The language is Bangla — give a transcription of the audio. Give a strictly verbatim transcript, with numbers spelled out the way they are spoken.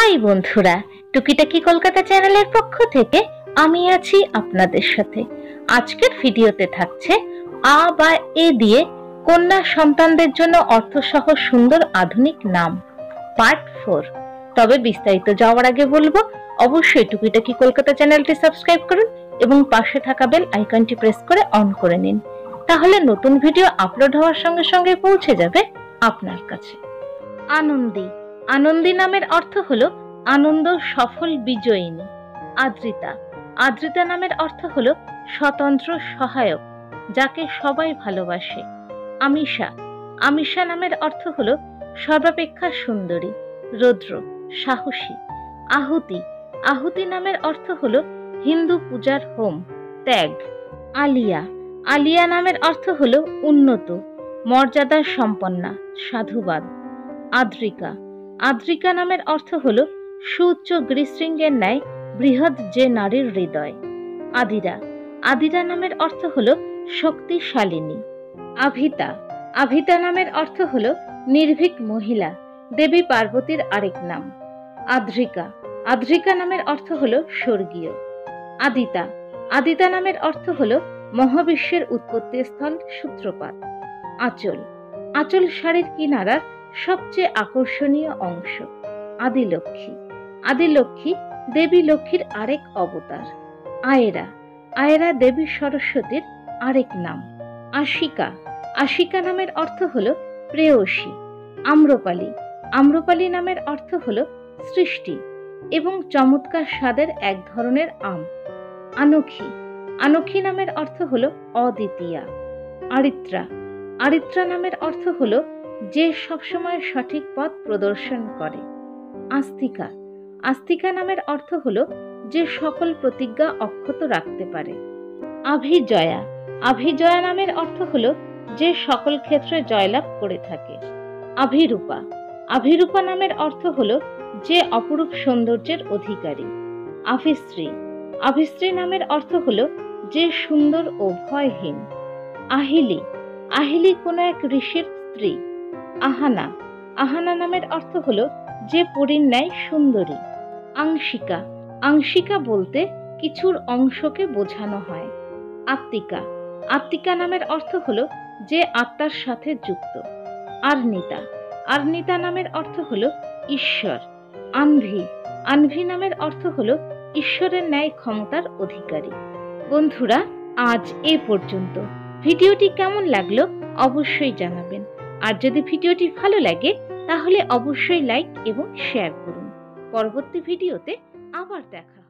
হাই বন্ধুরা, টুকিটাকি কলকাতা চ্যানেলের পক্ষ থেকে আমি আছি আপনাদের সাথে। আজকের ভিডিওতে থাকছে আ বা এ দিয়ে কন্যা সন্তানদের জন্য অর্থসহ সুন্দর আধুনিক নাম পার্ট ফোর। তবে বিস্তারিত যাওয়ার আগে বলবো, অবশ্যই টুকিটাকি কলকাতা চ্যানেলটি সাবস্ক্রাইব করুন এবং পাশে থাকা বেল আইকনটি প্রেস করে অন করে নিন। তাহলে নতুন ভিডিও আপলোড হওয়ার সঙ্গে সঙ্গে পৌঁছে যাবে আপনার কাছে। আনন্দী। আনন্দী নামের অর্থ হলো আনন্দ সফল বিজয়িনী। আদ্রিতা। আদ্রিতা নামের অর্থ হলো স্বতন্ত্র সহায়ক, যাকে সবাই ভালোবাসে। আমিষা। আমিষা নামের অর্থ হলো সর্বাপেক্ষা সুন্দরী, রৌদ্র, সাহসী। আহুতি। আহুতি নামের অর্থ হলো হিন্দু পূজার হোম, ত্যাগ। আলিয়া। আলিয়া নামের অর্থ হলো উন্নত, মর্যাদা সম্পন্না, সাধুবাদ। আদ্রিকা। আদ্রিকা নামের অর্থ হলো সুউচ্চ গৃহশৃঙ্গের ন্যায় বৃহৎ যে নারীর হৃদয়। আদিরা। আদিরা নামের অর্থ হলো শক্তিশালিনী। আভিতা। আভিতা নামের অর্থ হলো নির্ভীক মহিলা, দেবী পার্বতীর আরেক নাম। আদ্রিকা। আদ্রিকা নামের অর্থ হলো স্বর্গীয়। আদিতা। আদিতা নামের অর্থ হলো মহাবিশ্বের উৎপত্তি স্থল, সূত্রপাত। আঁচল। আঁচল শাড়ির কিনারার সবচেয়ে আকর্ষণীয় অংশ। আদিলক্ষ্মী। আদিলক্ষ্মী দেবী লক্ষ্মীর আরেক অবতার। আয়েরা। আয়েরা দেবী সরস্বতীর আরেক নাম। আশিকা। আশিকা নামের অর্থ হলো প্রেয়সী। আম্রপালি। আম্রপালি নামের অর্থ হলো সৃষ্টি এবং চমৎকার স্বাদের এক ধরনের আম। আনখী। আনখী নামের অর্থ হলো অদ্বিতীয়া। আরিত্রা। আরিত্রা নামের অর্থ হলো যে সবসময় সঠিক পথ প্রদর্শন করে। আস্তিকা। আস্তিকা নামের অর্থ হলো যে সকল প্রতিজ্ঞা অক্ষত রাখতে পারে। আভিজয়া। আভিজয়া নামের অর্থ হলো যে সকল ক্ষেত্রে জয়লাভ করে থাকে। আভিরূপা। আভিরূপা নামের অর্থ হলো যে অপরূপ সৌন্দর্যের অধিকারী। আভিশ্রী। আভিশ্রী নামের অর্থ হলো যে সুন্দর ও ভয়হীন। আহিলি। আহিলি কোনো এক ঋষির স্ত্রী। আহানা। আহানা নামের অর্থ হলো যে পরীর ন্যায় সুন্দরী। আংশিকা। আংশিকা বলতে কিছুর অংশকে বোঝানো হয়। আত্মিকা। আত্মিকা নামের অর্থ হলো যে আত্মার সাথে যুক্ত। আর্নিতা। আর্নিতা নামের অর্থ হলো ঈশ্বর। আনভি। আনভি নামের অর্থ হলো ঈশ্বরের ন্যায় ক্ষমতার অধিকারী। বন্ধুরা, আজ এ পর্যন্ত। ভিডিওটি কেমন লাগলো অবশ্যই জানাবেন, আর যদি ভিডিওটি ভালো লাগে তাহলে অবশ্যই লাইক এবং শেয়ার করুন। পরবর্তী ভিডিওতে আবার দেখা